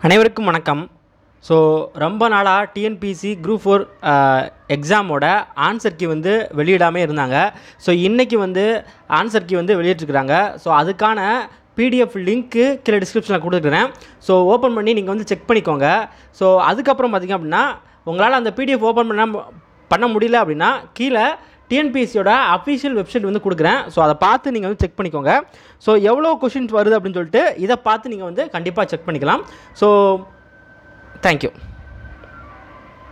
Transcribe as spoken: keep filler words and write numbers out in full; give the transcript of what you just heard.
அனைவருக்கும் வணக்கம். ஸோ ரொம்ப நாளாக டிஎன்பிஎஸ்சி குரூப் ஃபோர் எக்ஸாமோட ஆன்சர் கீ வந்து வெளியிடாமல் இருந்தாங்க. ஸோ இன்றைக்கி வந்து ஆன்சர் கீ வந்து வெளியிட்டிருக்கிறாங்க. ஸோ அதுக்கான பிடிஎஃப் லிங்க்கு கீழே டிஸ்கிரிப்ஷனில் கொடுத்துருக்குறேன். ஸோ ஓப்பன் பண்ணி நீங்கள் வந்து செக் பண்ணிக்கோங்க. ஸோ அதுக்கப்புறம் பார்த்திங்க அப்படின்னா உங்களால் அந்த பிடிஎஃப் ஓப்பன் பண்ண பண்ண முடியல அப்படின்னா கீழே டிஎன்பிஎஸ்சியோட அஃபிஷியல் வெப்சைட் வந்து கொடுக்குறேன். ஸோ அதை பார்த்து நீங்கள் வந்து செக் பண்ணிக்கோங்க. ஸோ எவ்வளோ கொஷின்ஸ் வருது அப்படின்னு சொல்லிட்டு இதை பார்த்து நீங்கள் வந்து கண்டிப்பாக செக் பண்ணிக்கலாம். So thank you.